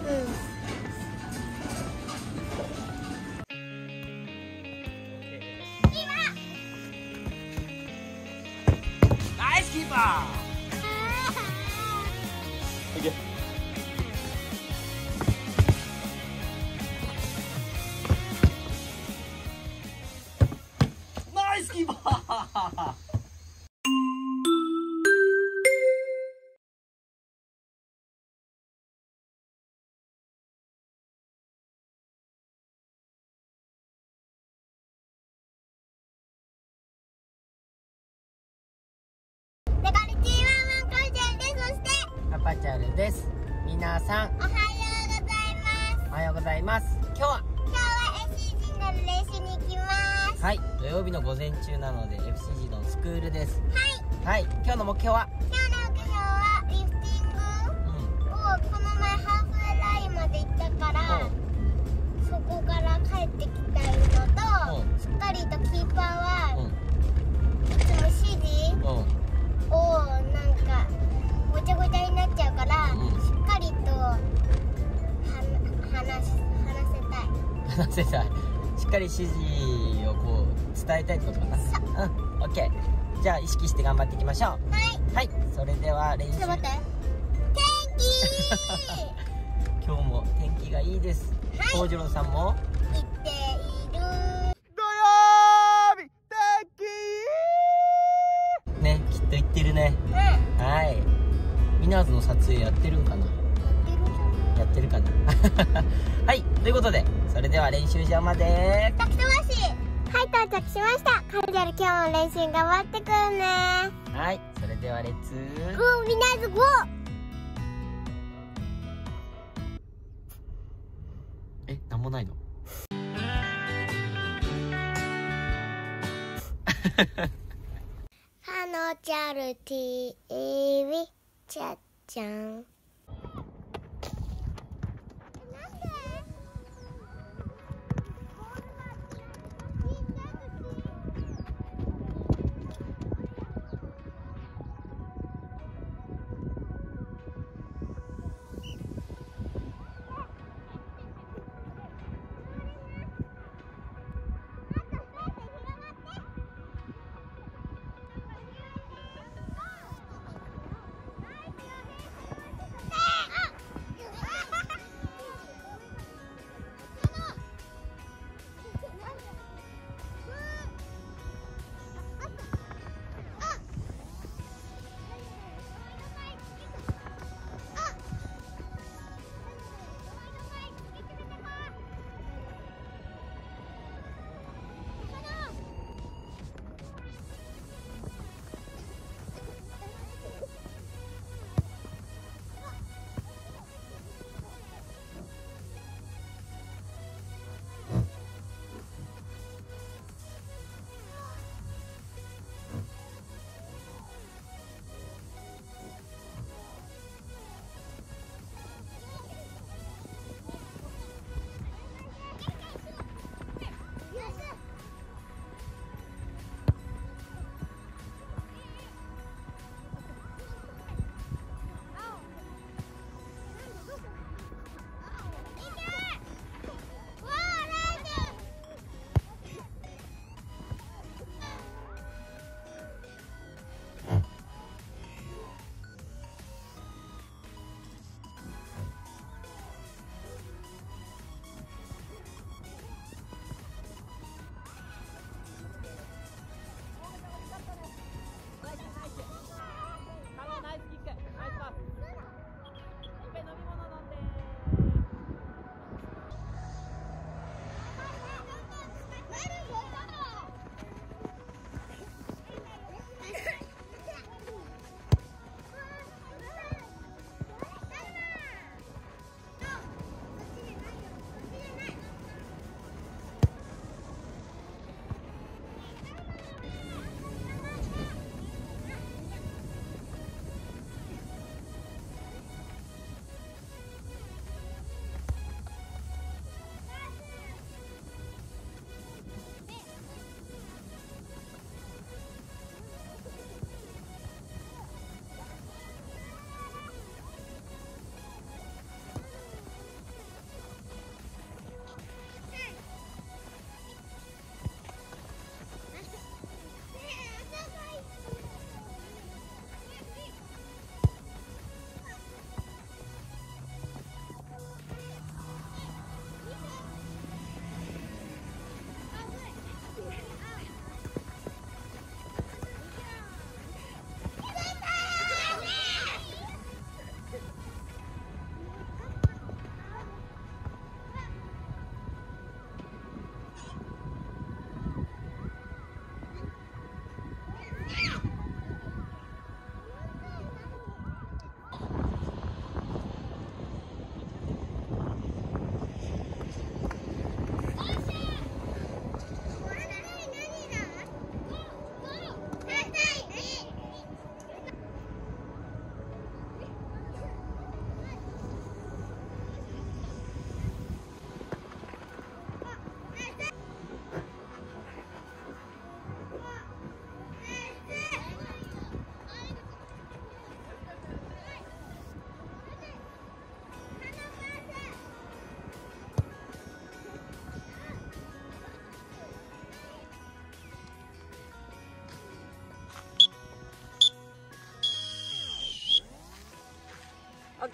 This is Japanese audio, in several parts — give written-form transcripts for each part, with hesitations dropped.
ナイスキーパー。オッケー。ナイスキーパー。パパチャルです。皆さんおはようございます。 おはようございます。今日は FCG の練習に行きます。 はい、土曜日の午前中なので FCG のスクールです。 はい。 はい、今日の目標は今日の目標はリフティングをこの前ハーフウェイラインまで行ったから、そこから帰ってきたいのと、しっかりとキーパーはいつも指示をなんかごちゃごちゃになっちゃうから、しっかりと話せたい。 しっかり指示をこう伝えたいってことかな。オッケー。じゃあ意識して頑張っていきましょう。はい、それでは練習。 ちょっと待って。天気今日も天気がいいです。幸次郎さんも言っている。 土曜日天気ね、きっと言ってるね。はい。ミナーズの撮影やってるんかな。やってるかな。はい、ということでそれでは練習場まではい、到着しました。カルジャル今日も練習頑張ってくるね。 はい、それではレッツゴーミナーズゴー。 なんもないの。 ハノチャル TV ちゃっちゃん。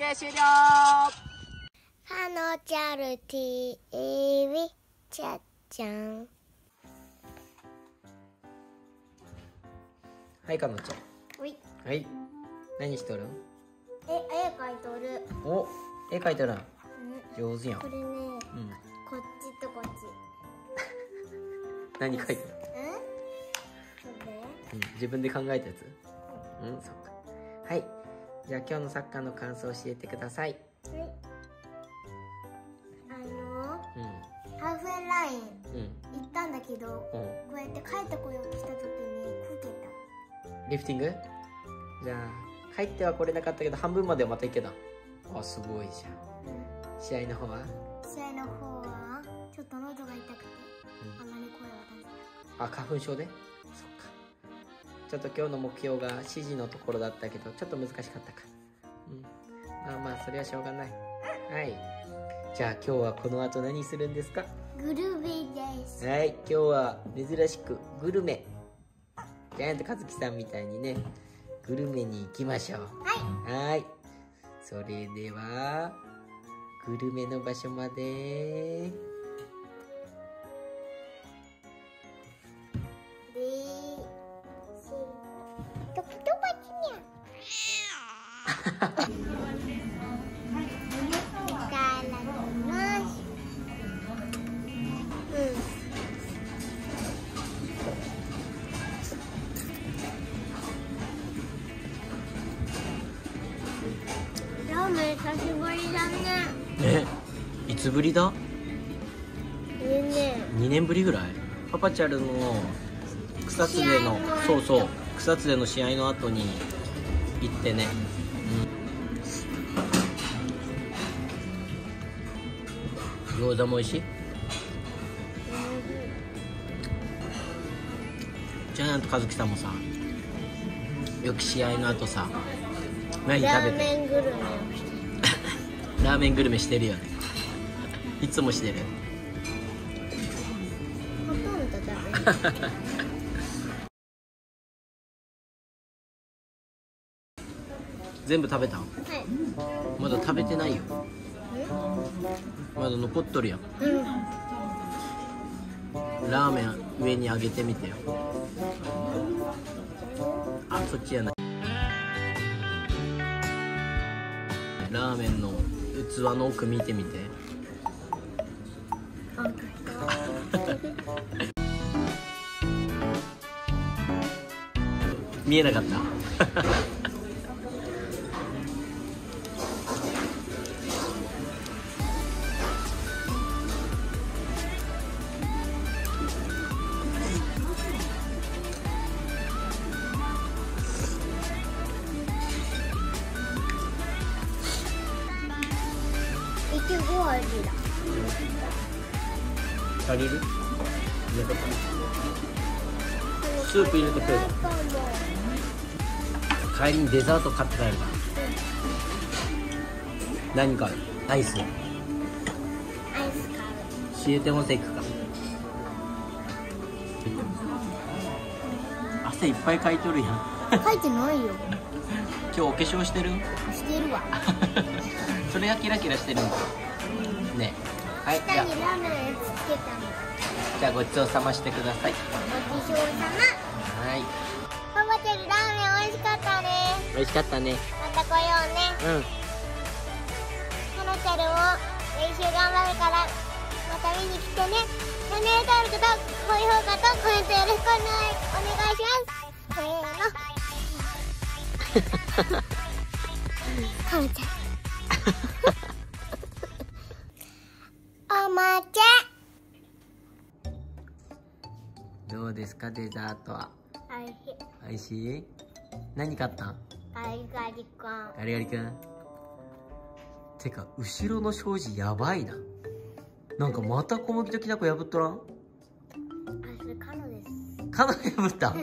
OK 終了。 ハノチャル TV ちゃっちゃん。 はい、かのちゃん。 はい。 はい。何しとるん？ 絵描いとる。 お、絵描いとるん。上手やん。 これね、こっちとこっち。 何描いてる？自分で考えたやつ？そっか。はい。じゃあ今日のサッカーの感想を教えてください。 はい。ハーフウェイライン行ったんだけど、こうやって帰ってこようとした時にこけた。 リフティング？じゃあ帰っては来れなかったけど半分まではまた行けた。あ、すごいじゃん。試合の方はちょっと喉が痛くて、あんまり声は出せない。あ、花粉症で？そっか。ちょっと今日の目標が指示のところだったけどちょっと難しかったか。まあそれはしょうがない。はい。じゃあ今日はこの後何するんですか？ グルメです。 はい、今日は珍しくグルメ。ジャイアント和樹さんみたいにね、グルメに行きましょう。はい。それではグルメの場所まで。 トキトバチニャン。ラーメン久しぶりだね。 いつぶりだ？2年ぶりぐらい。パパチャルの草津での草津での試合の後に行ってね。餃子も美味しい？ジャイアント和樹さんもさ、よく試合の後さ、何食べて？ラーメングルメしてるよね。いつもしてる。 ほとんど食べる。 全部食べたん？ はい。 まだ食べてないよ。まだ残っとるやん。ラーメン上に上げてみてよ。あ、そっちやない。ラーメンの器の奥見てみて。見えなかった。 いちご味だ。 足りる？スープ入れてくれる。帰りにデザート買って帰るから。何買う？アイス。 アイス買う。 シエテモセ行くか。汗いっぱいかいとるやん。 書いてないよ。 今日お化粧してる？ してるわ。 それがキラキラしてるんだね。はい、じゃあ下にラーメンつけたの。 じゃあごちそうさましてください。 ごちそうさま。 はい。 パパチャルラーメン美味しかったね。 美味しかったね。 また来ようね。パパチャルも練習頑張るからまた見に来てね。チャンネル登録と高評価とコメントよろしくお願いします。せーの。カムちゃん。おまけ。 どうですかデザートは？ おいしい。 おいしい？何買ったん？ ガリガリ君。 ガリガリ君。てか後ろの障子やばいな。なんかまた小麦ときな粉破っとらん？ あ、それカノです。 カノ破った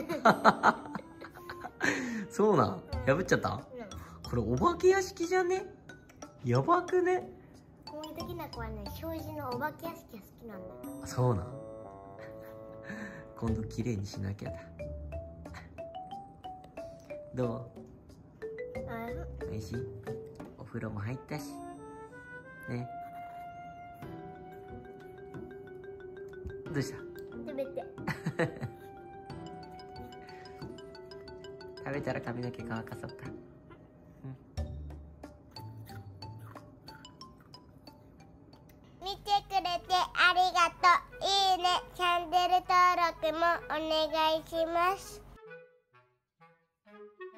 そうなん？破っちゃった？これお化け屋敷じゃね？やばくね？ 小麦ときな粉はね、障子のお化け屋敷が好きなんだよ。 そうなん？今度綺麗にしなきゃだ。どう？おいしい？お風呂も入ったしね。どうした？ 食べて。 食べたら髪の毛乾かそうか。 見てくれてありがとう。いいね、チャンネル登録もお願いします。